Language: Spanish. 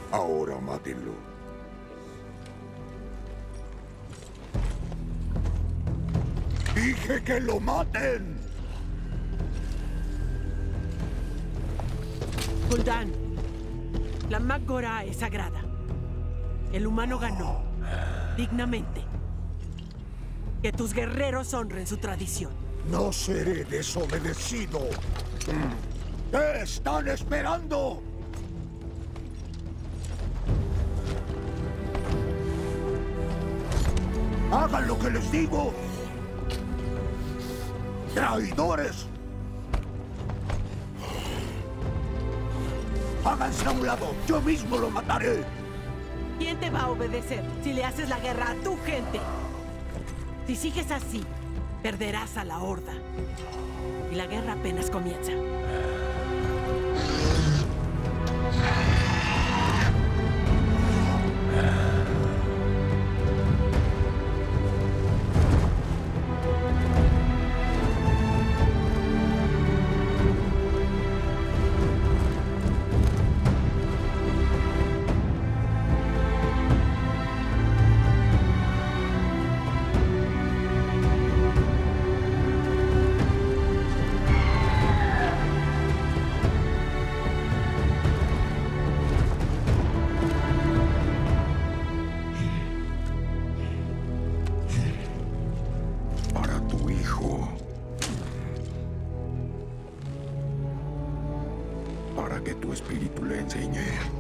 Ahora mátenlo. ¡Dije que lo maten! Gul'dan, la Mag-Gorá es sagrada. El humano ganó, dignamente. Que tus guerreros honren su tradición. No seré desobedecido. ¿Qué están esperando? ¡Hagan lo que les digo! ¡Traidores! ¡Háganse a un lado! ¡Yo mismo lo mataré! ¿Quién te va a obedecer si le haces la guerra a tu gente? Si sigues así, perderás a la Horda. Y la guerra apenas comienza. Para que tu espíritu le enseñe.